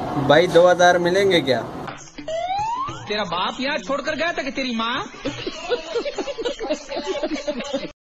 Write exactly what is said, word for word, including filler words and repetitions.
भाई दो हजार मिलेंगे क्या? तेरा बाप यहाँ छोड़कर गया था कि तेरी माँ?